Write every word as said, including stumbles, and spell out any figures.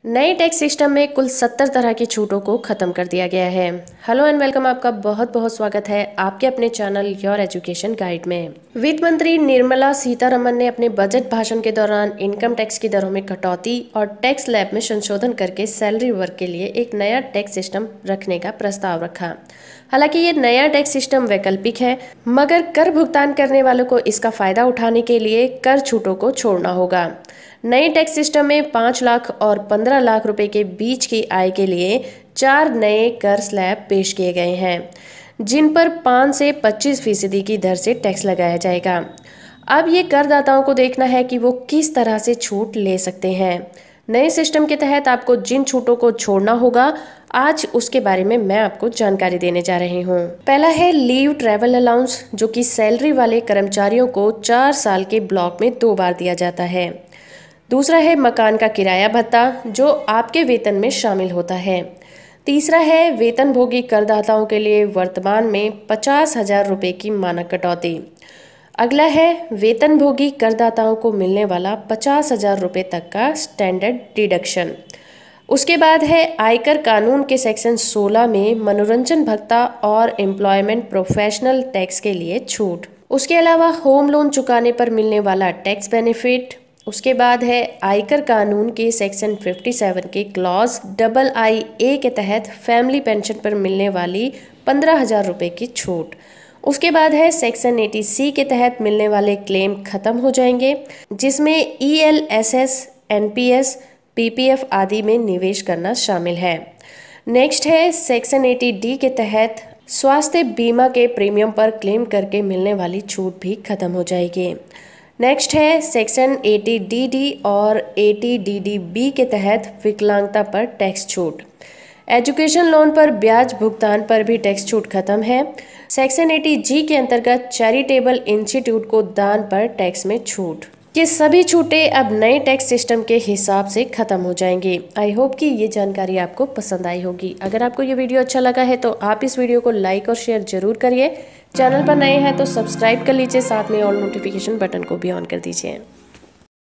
नए tax system में कुल सत्तर तरह की छूटों को खत्म कर दिया गया है। हेलो एंड वेलकम, आपका बहुत बहुत स्वागत है आपके अपने चैनल योर एजुकेशन गाइड में। वित्त मंत्री निर्मला सीतारमण ने अपने बजट भाषण के दौरान इनकम टैक्स की दरों में कटौती और टैक्स स्लैब में संशोधन करके सैलरी वर्ग के लिए एक नया टैक्स सिस्टम रखने का प्रस्ताव रखा। हालांकि ये नया टैक्स सिस्टम वैकल्पिक है, मगर कर भुगतान करने वालों को इसका फायदा उठाने के लिए कर छूटों को छोड़ना होगा। नए टैक्स सिस्टम में पाँच लाख और पंद्रह लाख रुपए के बीच की आय के लिए चार नए कर स्लैब पेश किए गए हैं, जिन पर पाँच से पच्चीस फीसदी की दर से टैक्स लगाया जाएगा। अब ये करदाताओं को देखना है कि वो किस तरह से छूट ले सकते हैं। नए सिस्टम के तहत आपको जिन छूटों को छोड़ना होगा, आज उसके बारे में मैं आपको जानकारी देने जा रही हूँ। पहला है लीव ट्रैवल अलाउंस, जो कि सैलरी वाले कर्मचारियों को चार साल के ब्लॉक में दो बार दिया जाता है। दूसरा है मकान का किराया भत्ता, जो आपके वेतन में शामिल होता है। तीसरा है वेतनभोगी करदाताओं के लिए वर्तमान में पचास हजार रुपये की मानक कटौती। अगला है वेतनभोगी करदाताओं को मिलने वाला पचास हजार रुपये तक का स्टैंडर्ड डिडक्शन। उसके बाद है आयकर कानून के सेक्शन सोलह में मनोरंजन भत्ता और एम्प्लॉयमेंट प्रोफेशनल टैक्स के लिए छूट। उसके अलावा होम लोन चुकाने पर मिलने वाला टैक्स बेनिफिट। उसके बाद है आयकर कानून के सेक्शन सत्तावन के क्लॉज डबल आई ए के तहत फैमिली पेंशन पर मिलने वाली पंद्रह हजार रुपये की छूट। उसके बाद है सेक्शन अस्सी सी के तहत मिलने वाले क्लेम खत्म हो जाएंगे, जिसमें E L S S, N P S, P P F आदि में निवेश करना शामिल है। नेक्स्ट है सेक्शन अस्सी डी के तहत स्वास्थ्य बीमा के प्रीमियम पर क्लेम करके मिलने वाली छूट भी खत्म हो जाएगी। नेक्स्ट है सेक्शन अस्सी डी डी और अस्सी डी डी बी के तहत विकलांगता पर टैक्स छूट। एजुकेशन लोन पर ब्याज भुगतान पर भी टैक्स छूट खत्म है। सेक्शन अस्सी जी के अंतर्गत चैरिटेबल इंस्टीट्यूट को दान पर टैक्स में छूट। ये सभी छूटें अब नए टैक्स सिस्टम के हिसाब से खत्म हो जाएंगी। आई होप कि ये जानकारी आपको पसंद आई होगी। अगर आपको ये वीडियो अच्छा लगा है तो आप इस वीडियो को लाइक और शेयर जरूर करिए। चैनल पर नए हैं तो सब्सक्राइब कर लीजिए, साथ में ऑल नोटिफिकेशन बटन को भी ऑन कर दीजिए।